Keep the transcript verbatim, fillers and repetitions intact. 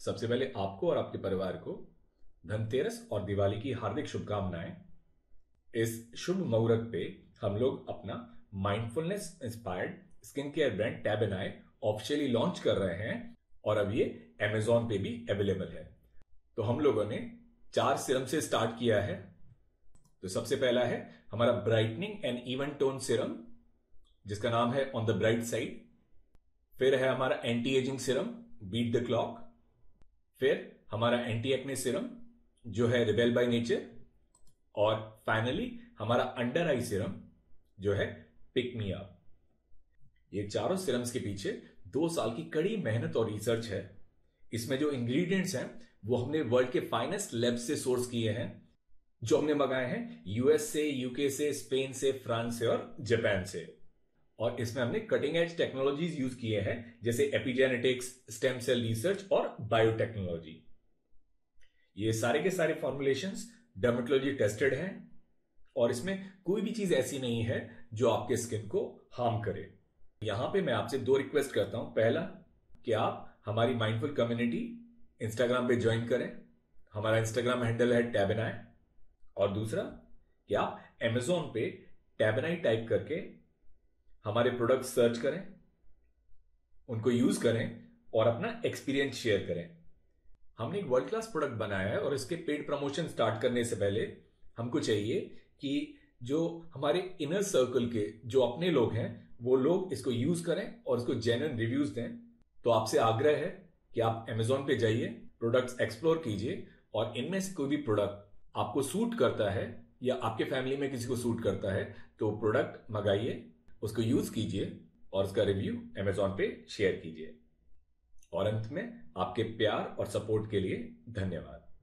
सबसे पहले आपको और आपके परिवार को धनतेरस और दिवाली की हार्दिक शुभकामनाएं। इस शुभ मुहूर्त पे हम लोग अपना mindfulness inspired skin care brand Tab and I officially launch कर रहे हैं और अब ये अमेजॉन पे भी अवेलेबल है। तो हम लोगों ने चार सीरम से स्टार्ट किया है। तो सबसे पहला है हमारा brightening and even tone serum, जिसका नाम है ऑन द ब्राइट साइड। फिर है हमारा anti ageing serum beat the clock. फिर हमारा एंटी एक्ने सीरम जो है रिबेल बाय नेचर। और फाइनली हमारा अंडर आई सीरम जो है पिक मी अप। ये चारों सीरम्स के पीछे दो साल की कड़ी मेहनत और रिसर्च है। इसमें जो इंग्रेडिएंट्स हैं वो हमने वर्ल्ड के फाइनेस्ट लैब से सोर्स किए हैं, जो हमने मंगाए हैं यूएस से, यूके से, स्पेन से, फ्रांस से और जापान से। और इसमें हमने कटिंग एज टेक्नोलॉजीज यूज किए हैं, जैसे एपिजेनेटिक्स, स्टेम सेल रिसर्च और बायोटेक्नोलॉजी। ये सारे के सारे फॉर्मुलेशंस डर्मेटोलॉजी टेस्टेड हैं और इसमें कोई भी चीज ऐसी नहीं है जो आपके स्किन को हार्म करे। यहां पे मैं आपसे दो रिक्वेस्ट करता हूं। पहला कि आप हमारी माइंडफुल कम्युनिटी इंस्टाग्राम पे ज्वाइन करें। हमारा इंस्टाग्राम हैंडल है टैब एंड आई। और दूसरा कि आप अमेजोन पे टैब एंड आई टाइप करके हमारे प्रोडक्ट सर्च करें, उनको यूज करें और अपना एक्सपीरियंस शेयर करें। हमने एक वर्ल्ड क्लास प्रोडक्ट बनाया है और इसके पेड प्रमोशन स्टार्ट करने से पहले हमको चाहिए कि जो हमारे इनर सर्कल के जो अपने लोग हैं वो लोग इसको यूज करें और इसको जेन्युइन रिव्यूज दें। तो आपसे आग्रह है कि आप अमेजोन पे जाइए, प्रोडक्ट्स एक्सप्लोर कीजिए और इनमें से कोई भी प्रोडक्ट आपको सूट करता है या आपके फैमिली में किसी को सूट करता है तो प्रोडक्ट मंगाइए, उसको यूज कीजिए और उसका रिव्यू अमेजोन पे शेयर कीजिए। और अंत में आपके प्यार और सपोर्ट के लिए धन्यवाद।